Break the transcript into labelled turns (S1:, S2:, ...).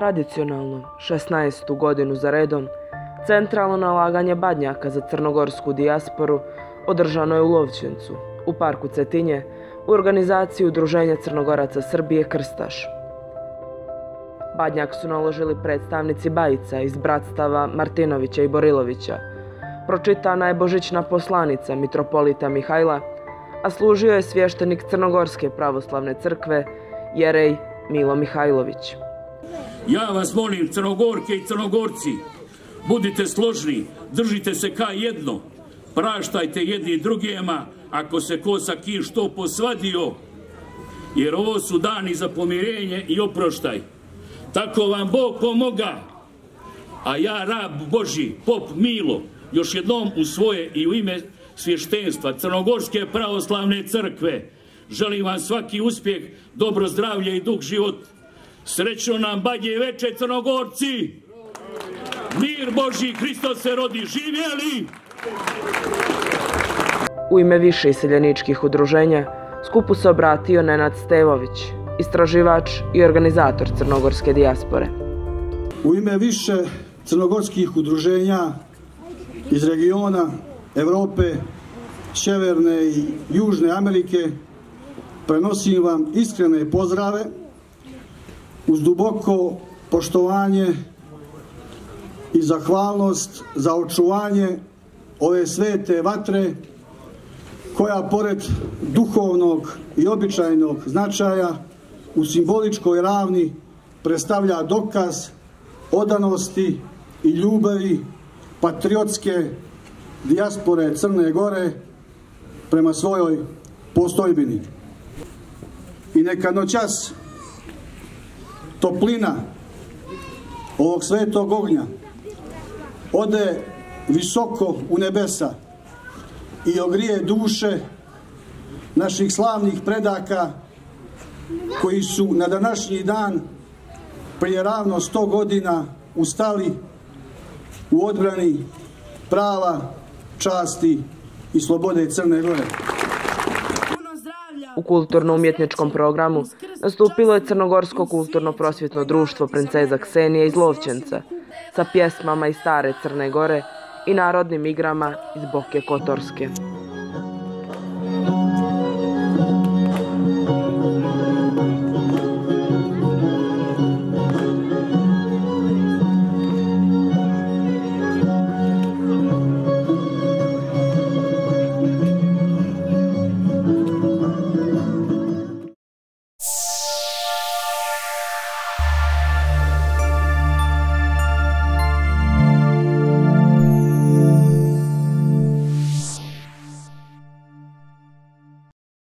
S1: Tradicionalno, 16. godinu za redom, centralno nalaganje badnjaka za crnogorsku dijasporu održano je u Lovćencu, u parku Cetinje, u organizaciji Udruženja Crnogoraca Srbije Krstaš. Badnjak su naložili predstavnici Bajica iz bratstava Martinovića i Borilovića. Pročitana je božićna poslanica mitropolita Mihajla, a služio je svještenik Crnogorske pravoslavne crkve jerej Milo Mihajlović.
S2: Ja vas molim, Crnogorke i Crnogorci, budite složni, držite se ka jedno, praštajte jedni drugima ako se ko sa kim što posvadio, jer ovo su dani za pomirenje i oproštaj. Tako vam Bog pomoga, a ja, rab Božji, pop Milo, još jednom u svoje i u ime svještenstva Crnogorske pravoslavne crkve želim vam svaki uspjeh, dobro zdravlje i dug život. Srećno nam badnje veče, Crnogorci! Mir Božji, Hristos se rodi, živjeli!
S1: U ime više iseljeničkih udruženja skupu se obratio Nenad Stevović, istraživač i organizator crnogorske dijaspore.
S3: U ime više crnogorskih udruženja iz regiona, Evrope, Sjeverne i Južne Amerike prenosim vam iskrene pozdrave uz duboko poštovanje i zahvalnost za očuvanje ove svete vatre koja pored duhovnog i običajnog značaja u simboličkoj ravni predstavlja dokaz odanosti i ljubavi patriotske dijaspore Crne Gore prema svojoj postojbini. I neka noćas toplina ovog svetog ognja ode visoko u nebesa i ogrije duše naših slavnih predaka koji su na današnji dan prije ravno 100 godina ustali u odbrani prava, časti i slobode Crne Gore.
S1: U kulturno-umjetničkom programu nastupilo je Crnogorsko kulturno-prosvjetno društvo Princeza Ksenija iz Lovćenca sa pjesmama iz stare Crne Gore i narodnim igrama iz Boke Kotorske.